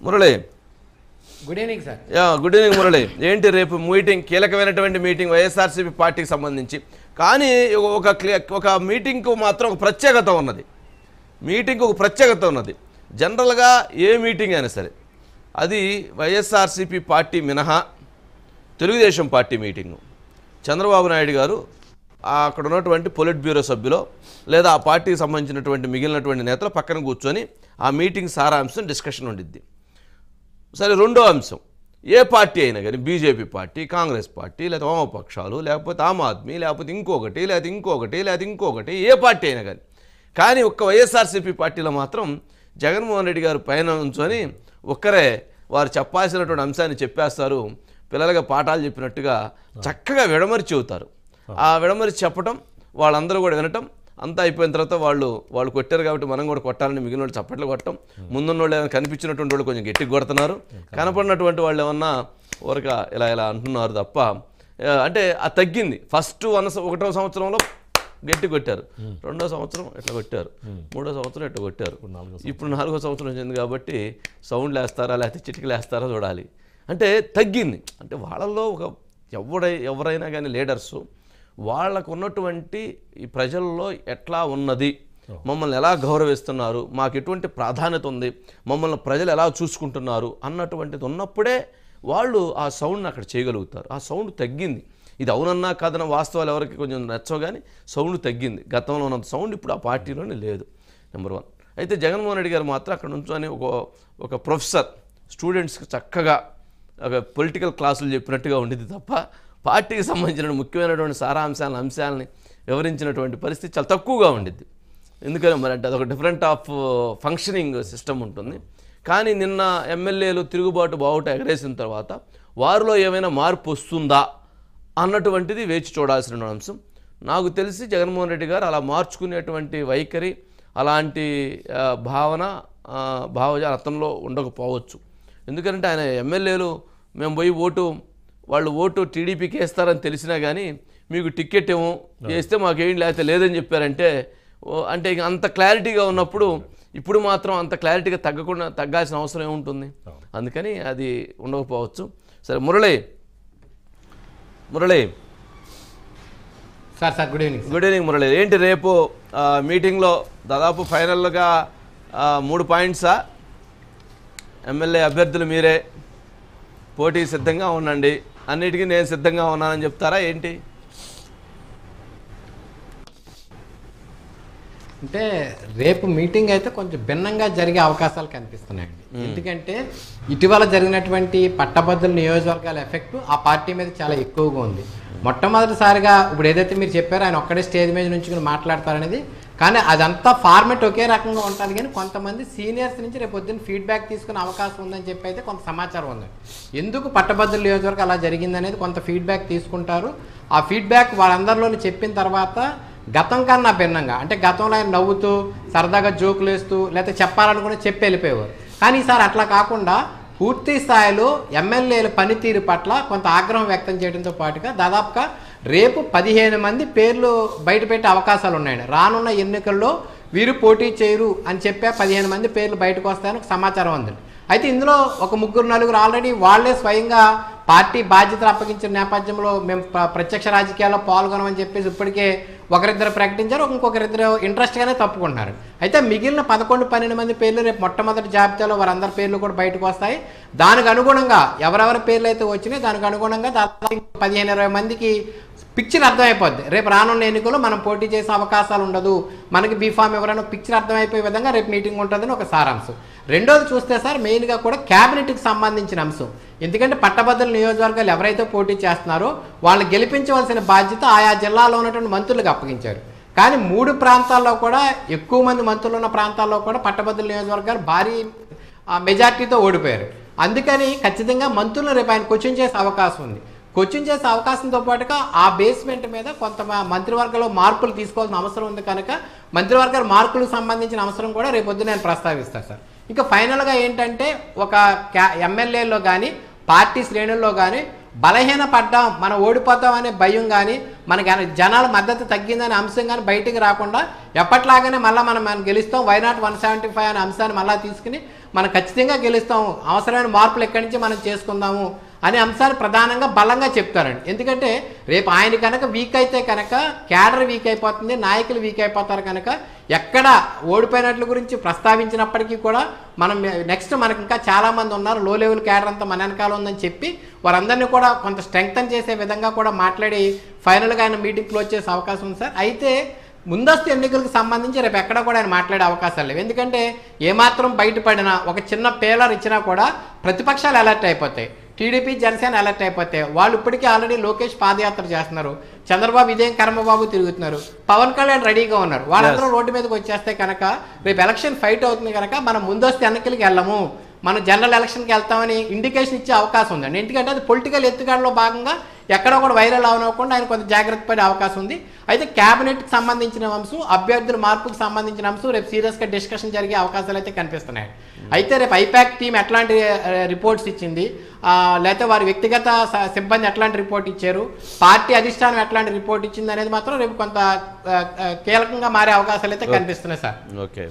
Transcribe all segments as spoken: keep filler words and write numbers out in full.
Murali, good evening sir. Yeah good evening Murali. ఏంటి రేపు meeting, కీలకమైనటువంటి మీటింగ్ వైఎస్ఆర్సీపీ పార్టీకి సంబంధించి, కానీ ఒక ఒక మీటింగ్కు మాత్రం ఒక ప్రత్యేకత ఉన్నది. మీటింగ్కి ఒక ప్రత్యేకత ఉన్నది. జనరల్గా ఏ మీటింగ్ అయినా సరే అది వైఎస్ఆర్సీపీ పార్టీ మినహా తెలుగుదేశం పార్టీ మీటింగు. చంద్రబాబు నాయుడు గారు అక్కడ ఉన్నటువంటి పొలిట్ బ్యూరో సభ్యులో లేదా ఆ పార్టీకి సంబంధించినటువంటి మిగిలినటువంటి నేతలు పక్కన కూర్చొని ఆ మీటింగ్ సారాంశం డిస్కషన్ ఉండిద్ది. సరే, రెండో అంశం, ఏ పార్టీ అయినా కానీ బీజేపీ పార్టీ, కాంగ్రెస్ పార్టీ, లేదా వామపక్షాలు, లేకపోతే ఆమ్ ఆద్మీ, లేకపోతే ఇంకొకటి లేదా ఇంకొకటి లేదా ఇంకొకటి ఏ పార్టీ అయినా కానీ కానీ ఒక్క వైఎస్ఆర్సీపీ పార్టీలో మాత్రం జగన్మోహన్ రెడ్డి గారు పైన ఉంచుకొని ఒక్కరే వారు చెప్పాల్సినటువంటి అంశాన్ని చెప్పేస్తారు. పిల్లలుగా పాఠాలు చెప్పినట్టుగా చక్కగా విడమరిచి చెబుతారు. ఆ విడమరిచి చెప్పటం, వాళ్ళందరూ కూడా వినటం, అంతా అయిపోయిన తర్వాత వాళ్ళు వాళ్ళు కొట్టారు కాబట్టి మనం కూడా కొట్టాలని మిగిలిన వాళ్ళు చప్పట్లు కొట్టడం, ముందున్న వాళ్ళు ఏమైనా కనిపించినటువంటి వాళ్ళు కొంచెం గట్టిగా కొడుతున్నారు, కనపడినటువంటి వాళ్ళు ఏమన్నా ఊరక ఇలా ఇలా అంటున్నారు తప్ప, అంటే అది తగ్గింది. ఫస్ట్ వన్ ఒకటో సంవత్సరంలో గట్టి కొట్టారు, రెండో సంవత్సరం ఎట్లా కొట్టారు, మూడో సంవత్సరం ఎట్లా కొట్టారు, ఇప్పుడు నాలుగో సంవత్సరం వచ్చింది కాబట్టి సౌండ్లు వేస్తారా లేకపోతే చిటికలు వేస్తారా చూడాలి. అంటే తగ్గింది. అంటే వాళ్ళల్లో ఒక ఎవడై ఎవరైనా కానీ లీడర్సు వాళ్ళకు ఉన్నటువంటి ఈ ప్రజల్లో ఎట్లా ఉన్నది, మమ్మల్ని ఎలా గౌరవిస్తున్నారు, మాకు ఎటువంటి ప్రాధాన్యత ఉంది, మమ్మల్ని ప్రజలు ఎలా చూసుకుంటున్నారు అన్నటువంటిది ఉన్నప్పుడే వాళ్ళు ఆ సౌండ్ని అక్కడ చేయగలుగుతారు. ఆ సౌండ్ తగ్గింది. ఇది అవునన్నా కాదన్న వాస్తవాలు ఎవరికి కొంచెం నచ్చవు, కానీ సౌండ్ తగ్గింది. గతంలో ఉన్నంత సౌండ్ ఇప్పుడు ఆ పార్టీలోనే లేదు, నెంబర్ వన్. అయితే జగన్మోహన్ రెడ్డి గారు మాత్రం అక్కడ నుంచొని ఒక ఒక ప్రొఫెసర్ స్టూడెంట్స్కి చక్కగా ఒక పొలిటికల్ క్లాసులు చెప్పినట్టుగా ఉండేది తప్ప పార్టీకి సంబంధించిన ముఖ్యమైనటువంటి సారాంశాలను అంశాలని వివరించినటువంటి పరిస్థితి చాలా తక్కువగా ఉండిద్ది. ఎందుకని మరి అంటే అదొక డిఫరెంట్ ఆఫ్ ఫంక్షనింగ్ సిస్టమ్ ఉంటుంది. కానీ నిన్న ఎమ్మెల్యేలు తిరుగుబాటు బావుట ఎగరేసిన తర్వాత వారిలో ఏమైనా మార్పు వస్తుందా అన్నటువంటిది వేచి చూడాల్సిన అంశం. నాకు తెలిసి జగన్మోహన్ రెడ్డి గారు అలా మార్చుకునేటువంటి వైఖరి, అలాంటి భావన భావజాల అతనిలో ఉండకపోవచ్చు. ఎందుకంటే ఆయన ఎమ్మెల్యేలు మేము పోయి ఓటు వాళ్ళు ఓటు టీడీపీకి వేస్తారని తెలిసినా కానీ మీకు టికెట్ ఏమో వేస్తే మాకేం లేకపోతే లేదని చెప్పారంటే, అంటే అంత క్లారిటీగా ఉన్నప్పుడు ఇప్పుడు మాత్రం అంత క్లారిటీగా తగ్గకుండా తగ్గాల్సిన అవసరం ఏముంటుంది? అందుకని అది ఉండకపోవచ్చు. సరే Murali, Murali sir sir good evening. Good evening Murali. ఏంటి రేపు మీటింగ్లో దాదాపు ఫైనల్గా మూడు పాయింట్సా? ఎమ్మెల్యే అభ్యర్థులు మీరే, పోటీ సిద్ధంగా ఉండండి, అన్నిటికీ నేను సిద్ధంగా ఉన్నానని చెప్తారా ఏంటి? అంటే రేపు మీటింగ్ అయితే కొంచెం భిన్నంగా జరిగే అవకాశాలు కనిపిస్తున్నాయండి. ఎందుకంటే ఇటీవల జరిగినటువంటి పట్టభద్రుల నియోజకవర్గాల ఎఫెక్ట్ ఆ పార్టీ మీద చాలా ఎక్కువగా ఉంది. మొట్టమొదటిసారిగా ఇప్పుడు ఏదైతే మీరు చెప్పారో ఆయన ఒక్కడే స్టేజ్ మీద నుంచి మాట్లాడతారనేది, కానీ అదంతా ఫార్మెట్ ఒకే రకంగా ఉంటుంది. కానీ కొంతమంది సీనియర్స్ నుంచి రేపు పొద్దున్న ఫీడ్బ్యాక్ తీసుకునే అవకాశం ఉందని చెప్పి అయితే కొంత సమాచారం ఉంది. ఎందుకు పట్టభద్రుల నియోజకవర్గం అలా జరిగిందనేది కొంత ఫీడ్బ్యాక్ తీసుకుంటారు. ఆ ఫీడ్బ్యాక్ వాళ్ళందరిలోని చెప్పిన తర్వాత గతం కన్నా భిన్నంగా, అంటే గతంలో ఆయన నవ్వుతూ సరదాగా జోకులు వేస్తూ లేకపోతే చెప్పాలనుకుని చెప్పి వెళ్ళిపోయేవారు. కానీ ఈసారి అట్లా కాకుండా పూర్తి స్థాయిలో ఎమ్మెల్యేల పనితీరు పట్ల కొంత ఆగ్రహం వ్యక్తం చేయడంతో పాటుగా దాదాపుగా రేపు పదిహేను మంది పేర్లు బయటపెట్టే అవకాశాలు ఉన్నాయండి. రానున్న ఎన్నికల్లో వీరు పోటీ చేయరు అని చెప్పే పదిహేను మంది పేర్లు బయటకు వస్తాయని ఒక సమాచారం ఉందండి. అయితే ఇందులో ఒక ముగ్గురు నలుగురు ఆల్రెడీ వాళ్లే స్వయంగా పార్టీ బాధ్యతలు అప్పగించిన నేపథ్యంలో మేము ప్రత్యక్ష రాజకీయాల్లో పాల్గొనమని చెప్పేసి ఇప్పటికే ఒకరిద్దరు ప్రకటించారు, ఇంకొకరిద్దరు ఇంట్రెస్ట్గానే తప్పుకుంటున్నారు. అయితే మిగిలిన పదకొండు పన్నెండు మంది పేర్లు రేపు మొట్టమొదటి జాబితాలో వారందరి పేర్లు కూడా బయటకు వస్తాయి. దానికి అనుగుణంగా ఎవరెవరి పేర్లు అయితే వచ్చినాయి దానికి అనుగుణంగా దాదాపు పదిహేను ఇరవై మందికి పిక్చర్ అర్థమైపోద్ది. రేపు రానున్న ఎన్నికల్లో మనం పోటీ చేసే అవకాశాలు ఉండదు, మనకి బీఫామ్ ఎవరైనా పిక్చర్ అర్థమైపోయే విధంగా రేపు మీటింగ్ ఉంటుందని ఒక సారాంశం. రెండోది చూస్తే సార్ మెయిన్గా కూడా క్యాబినెట్కి సంబంధించిన అంశం. ఎందుకంటే పట్టభద్రుల నియోజకవర్గాలు ఎవరైతే పోటీ చేస్తున్నారో వాళ్ళని గెలిపించవలసిన బాధ్యత ఆయా జిల్లాలో ఉన్నటువంటి మంత్రులకు అప్పగించారు. కానీ మూడు ప్రాంతాల్లో కూడా ఎక్కువ మంది మంత్రులు ఉన్న ప్రాంతాల్లో కూడా పట్టభద్రుల నియోజకవర్గాలు భారీ మెజార్టీతో ఓడిపోయారు. అందుకని ఖచ్చితంగా మంత్రులను రేపు ఆయన క్వశ్చన్ చేసే అవకాశం ఉంది. క్వశ్చన్ చేసే అవకాశంతో పాటుగా ఆ బేస్మెంట్ మీద కొంత మంత్రివర్గంలో మార్పులు తీసుకోవాల్సిన అవసరం ఉంది. కనుక మంత్రివర్గాల మార్పులకు సంబంధించిన అవసరం కూడా రేపు పొద్దున నేను ప్రస్తావిస్తాను సార్. ఇక ఫైనల్గా ఏంటంటే ఒక ఎమ్మెల్యేలో కానీ పార్టీ శ్రేణుల్లో కానీ బలహీన పడ్డాం మనం ఓడిపోతాం అనే భయం కానీ మనకి జనాల మద్దతు తగ్గిందనే అంశం కానీ బయటికి రాకుండా ఎప్పట్లాగానే మళ్ళీ మనం మనం గెలుస్తాం వైనాట్ వన్ సెవెంటీ ఫైవ్ అనే అంశాన్ని మళ్ళీ తీసుకుని మనం ఖచ్చితంగా గెలుస్తాము, అవసరమైన మార్పులు ఎక్కడి నుంచి మనం చేసుకుందాము అనే అంశాన్ని ప్రధానంగా బలంగా చెప్తారండి. ఎందుకంటే రేపు ఆయన కనుక వీక్ అయితే కనుక క్యాడర్ వీక్ అయిపోతుంది, నాయకులు వీక్ అయిపోతారు. కనుక ఎక్కడ ఓడిపోయినట్ల గురించి ప్రస్తావించినప్పటికీ కూడా మనం నెక్స్ట్ మనకి ఇంకా చాలామంది ఉన్నారు, లో లెవెల్ క్యాడర్ అంతా మన వెనకాల ఉందని చెప్పి వారందరినీ కూడా కొంత స్ట్రెంగ్తన్ చేసే విధంగా కూడా మాట్లాడి ఫైనల్గా ఆయన మీటింగ్ క్లోజ్ చేసే అవకాశం ఉంది సార్. అయితే ముందస్తు ఎన్నికలకు సంబంధించి రేపు ఎక్కడ కూడా ఆయన మాట్లాడే అవకాశాలు లేవు. ఎందుకంటే ఏమాత్రం బయటపడినా ఒక చిన్న పేలర్ ఇచ్చినా కూడా ప్రతిపక్షాలు అలర్ట్ అయిపోతాయి, టీడీపీ జనసేన అలర్ట్ అయిపోతాయి. వాళ్ళు ఇప్పటికీ ఆల్రెడీ లోకేష్ పాదయాత్ర చేస్తున్నారు, చంద్రబాబు ఇదేం కర్మబాబు తిరుగుతున్నారు, పవన్ కళ్యాణ్ రెడీగా ఉన్నారు. వాళ్ళందరూ రోడ్డు మీదకి వచ్చేస్తే కనుక రేపు ఎలక్షన్ ఫైట్ అవుతుంది కనుక మనం ముందస్తు ఎన్నికలకి వెళ్ళము, మనం జనరల్ ఎలక్షన్కి వెళ్తామని ఇండికేషన్ ఇచ్చే అవకాశం ఉందండి. ఎందుకంటే అది పొలిటికల్ ఎత్తుగాడలో భాగంగా ఎక్కడో కూడా వైరల్ అవనకుండా ఆయన కొంత జాగ్రత్త పడే అవకాశం ఉంది. అయితే క్యాబినెట్కి సంబంధించిన అంశం, అభ్యర్థుల మార్పుకు సంబంధించిన అంశం రేపు సీరియస్గా డిస్కషన్ జరిగే అవకాశాలు అయితే కనిపిస్తున్నాయి. అయితే రేపు ఐపాక్ టీం ఎట్లాంటి రిపోర్ట్స్ ఇచ్చింది, లేకపోతే వారి వ్యక్తిగత సిబ్బంది ఎట్లాంటి రిపోర్ట్ ఇచ్చారు, పార్టీ అధిష్టానం ఎట్లాంటి రిపోర్ట్ ఇచ్చింది అనేది మాత్రం రేపు కొంత కీలకంగా మారే అవకాశాలు అయితే కనిపిస్తున్నాయి సార్. Okay,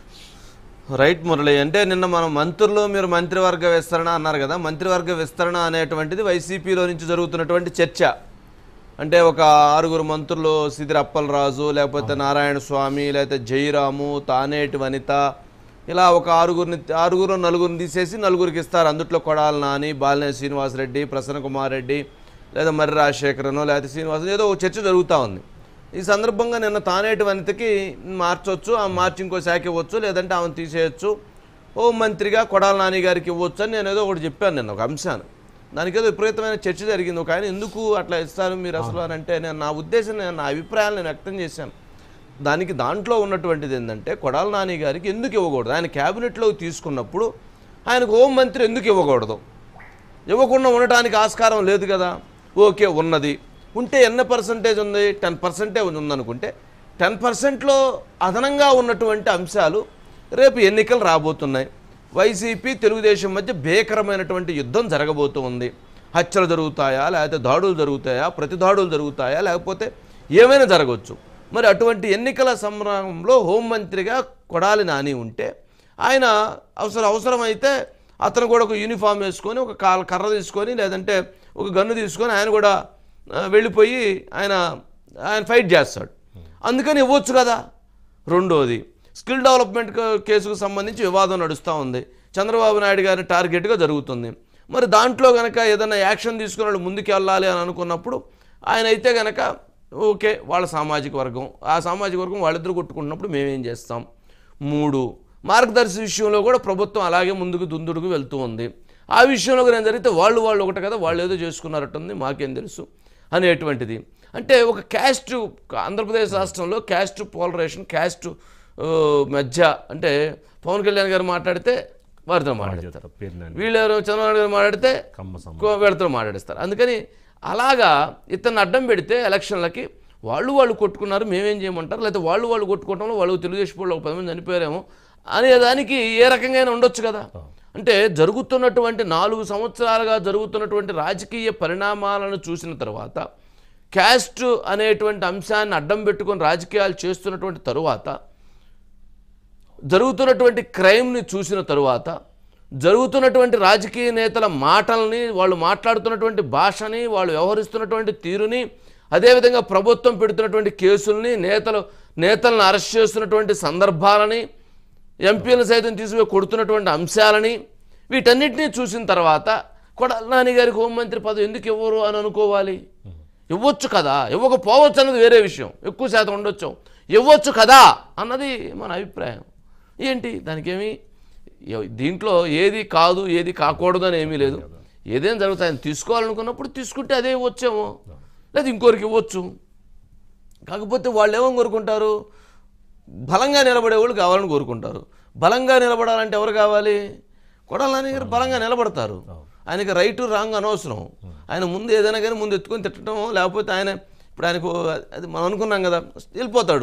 right Murali. అంటే నిన్న మనం మంత్రులు మీరు మంత్రివర్గ విస్తరణ అన్నారు కదా, మంత్రివర్గ విస్తరణ అనేటువంటిది వైసీపీలో నుంచి జరుగుతున్నటువంటి చర్చ. అంటే ఒక ఆరుగురు మంత్రులు, సిదిరి అప్పలరాజు, లేకపోతే నారాయణ స్వామి, లేకపోతే జయరాము, తానేటి వనిత, ఇలా ఒక ఆరుగురిని ఆరుగురు నలుగురిని తీసేసి నలుగురికి ఇస్తారు. అందుట్లో కొడాలి నాని, బాలినేని శ్రీనివాసరెడ్డి, ప్రసన్న కుమార్ రెడ్డి, లేదా మర్రి రాజశేఖరనో లేకపోతే శ్రీనివాసన్, ఏదో ఒక చర్చ జరుగుతూ ఉంది. ఈ సందర్భంగా నిన్న తానేటి వనితకి మార్చవచ్చు, ఆ మార్చి ఇంకో శాఖ ఇవ్వచ్చు, లేదంటే ఆమెను తీసేయచ్చు, హోంమంత్రిగా కొడాలి నాని గారికి ఇవ్వచ్చు అని నేను ఏదో ఒకటి చెప్పాను నిన్న ఒక అంశాన్ని. దానికి ఏదో విపరీతమైన చర్చ జరిగింది. ఒక ఆయన ఎందుకు అట్లా ఇస్తారు మీరు అసలు అని అంటే, నేను నా ఉద్దేశం, నేను నా అభిప్రాయాలు నేను వ్యక్తం చేశాను. దానికి దాంట్లో ఉన్నటువంటిది ఏంటంటే, కొడాలి నాని గారికి ఎందుకు ఇవ్వకూడదు, ఆయన క్యాబినెట్లోకి తీసుకున్నప్పుడు ఆయనకు హోంమంత్రి ఎందుకు ఇవ్వకూడదు, ఇవ్వకుండా ఉండటానికి ఆస్కారం లేదు కదా. ఓకే, ఉన్నది ఉంటే ఎన్ని పర్సంటేజ్ ఉంది, టెన్ పర్సెంటే ఉందనుకుంటే టెన్ పర్సెంట్లో అదనంగా ఉన్నటువంటి అంశాలు రేపు ఎన్నికలు రాబోతున్నాయి. వైసీపీ తెలుగుదేశం మధ్య భీకరమైనటువంటి యుద్ధం జరగబోతూ ఉంది. హత్యలు జరుగుతాయా, లేకపోతే దాడులు జరుగుతాయా, ప్రతి దాడులు జరుగుతాయా, లేకపోతే ఏమైనా జరగవచ్చు. మరి అటువంటి ఎన్నికల సంగ్రామంలో హోంమంత్రిగా కొడాలి నాని ఉంటే ఆయన అవసరం అవసరమైతే అతను కూడా ఒక యూనిఫామ్ వేసుకొని, ఒక కాల్ కర్ర తీసుకొని, లేదంటే ఒక గన్ను తీసుకొని ఆయన కూడా వెళ్ళిపోయి ఆయన ఆయన ఫైట్ చేస్తాడు. అందుకని ఇవ్వచ్చు కదా. రెండోది, స్కిల్ డెవలప్మెంట్ కేసుకు సంబంధించి వివాదం నడుస్తూ ఉంది, చంద్రబాబు నాయుడు గారిని టార్గెట్గా జరుగుతుంది. మరి దాంట్లో కనుక ఏదైనా యాక్షన్ తీసుకుని వాళ్ళు ముందుకు వెళ్ళాలి అని అనుకున్నప్పుడు ఆయన అయితే కనుక ఓకే, వాళ్ళ సామాజిక వర్గం, ఆ సామాజిక వర్గం వాళ్ళిద్దరు కొట్టుకుంటున్నప్పుడు మేమేం చేస్తాం. మూడు, మార్గదర్శి విషయంలో కూడా ప్రభుత్వం అలాగే ముందుకు దుందుడుకు వెళ్తూ ఉంది. ఆ విషయంలో నేను జరిగితే వాళ్ళు వాళ్ళు ఒకటి కదా, వాళ్ళు ఏదో చేసుకున్నారట్టుంది, మాకేం తెలుసు అనేటువంటిది. అంటే ఒక క్యాస్ట్, ఆంధ్రప్రదేశ్ రాష్ట్రంలో క్యాస్ట్ పోలరైజేషన్, క్యాస్ట్ మధ్య, అంటే పవన్ కళ్యాణ్ గారు మాట్లాడితే వారితో మాట్లాడతారు, వీళ్ళెవరు చంద్రబాబు గారు మాట్లాడితే వీళ్ళతో మాట్లాడిస్తారు. అందుకని అలాగా ఇతన్ని అడ్డం పెడితే ఎలక్షన్లకి వాళ్ళు వాళ్ళు కొట్టుకున్నారు, మేమేం చేయమంటారు, లేకపోతే వాళ్ళు వాళ్ళు కొట్టుకోవడంలో వాళ్ళు తెలుగుదేశం వాళ్ళు ఒక పది మంది చనిపోయారేమో అనేదానికి ఏ రకంగా ఉండొచ్చు కదా. అంటే జరుగుతున్నటువంటి నాలుగు సంవత్సరాలుగా జరుగుతున్నటువంటి రాజకీయ పరిణామాలను చూసిన తర్వాత, క్యాస్ట్ అనేటువంటి అంశాన్ని అడ్డం పెట్టుకొని రాజకీయాలు చేస్తున్నటువంటి తరువాత, జరుగుతున్నటువంటి క్రైమ్ని చూసిన తరువాత, జరుగుతున్నటువంటి రాజకీయ నేతల మాటల్ని, వాళ్ళు మాట్లాడుతున్నటువంటి భాషని, వాళ్ళు వ్యవహరిస్తున్నటువంటి తీరుని, అదేవిధంగా ప్రభుత్వం పెడుతున్నటువంటి కేసుల్ని, నేతలు నేతలను అరెస్ట్ చేస్తున్నటువంటి సందర్భాలని, ఎంపీలను సైతం తీసుకుపోయి కొడుతున్నటువంటి అంశాలని, వీటన్నిటినీ చూసిన తర్వాత కొడాలి నాని గారికి హోంమంత్రి పదవి ఎందుకు ఇవ్వరు అని అనుకోవాలి. ఇవ్వచ్చు కదా, ఇవ్వకపోవచ్చు అన్నది వేరే విషయం, ఎక్కువ శాతం ఉండొచ్చు, ఇవ్వచ్చు కదా అన్నది మన అభిప్రాయం. ఏంటి దానికేమి, దీంట్లో ఏది కాదు ఏది కాకూడదు అని ఏమీ లేదు. ఏదైనా జరుగుతాయని తీసుకోవాలనుకున్నప్పుడు తీసుకుంటే అదే ఇవ్వచ్చేమో, లేదా ఇంకోరికి ఇవ్వచ్చు. కాకపోతే వాళ్ళు ఏమో కోరుకుంటారు, బలంగా నిలబడేవాళ్ళు కావాలని కోరుకుంటారు. బలంగా నిలబడాలంటే ఎవరు కావాలి? కొడాలి నాని గారు బలంగా నిలబడతారు. ఆయనకి రైటు రాంగ్ అనవసరం. ఆయన ముందు ఏదైనా కానీ ముందు ఎత్తుకొని తిట్టడం, లేకపోతే ఆయన ఇప్పుడు ఆయనకు అది మనం అనుకున్నాం కదా, వెళ్ళిపోతాడు,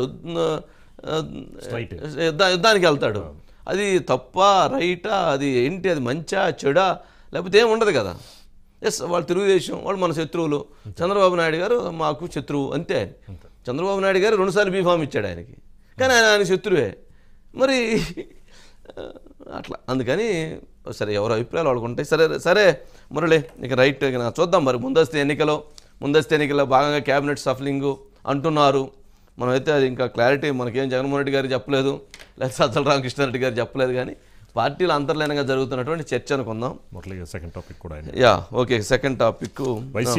యుద్ధానికి వెళ్తాడు. అది తప్ప రైటా, అది ఏంటి, అది మంచా చెడా, లేకపోతే ఏమి ఉండదు కదా. ఎస్ వాళ్ళు తెలుగుదేశం వాళ్ళు మన శత్రువులు, చంద్రబాబు నాయుడు గారు మాకు శత్రువు అంతే. చంద్రబాబు నాయుడు గారు రెండుసార్లు బీఫామ్ ఇచ్చాడు ఆయనకి, కానీ ఆయన ఆయన శత్రువే మరి అట్లా. అందుకని సరే ఎవరి అభిప్రాయాలు వాళ్ళకు ఉంటాయి. సరే సరే మురళి ఇక రైట్ ఇక చూద్దాం మరి ముందస్తు ఎన్నికలో ముందస్తు ఎన్నికల్లో భాగంగా క్యాబినెట్ సఫలింగ్ అంటున్నారు. మనమైతే అది ఇంకా క్లారిటీ మనకేం జగన్మోహన్ రెడ్డి గారు చెప్పలేదు, లేకపోతే సజ్జల రామకృష్ణారెడ్డి గారు చెప్పలేదు, కానీ పార్టీలు అంతర్లీనంగా జరుగుతున్నటువంటి చర్చ అనుకుందాం. సెకండ్ టాపిక్ కూడా యా ఓకే సెకండ్ టాపిక్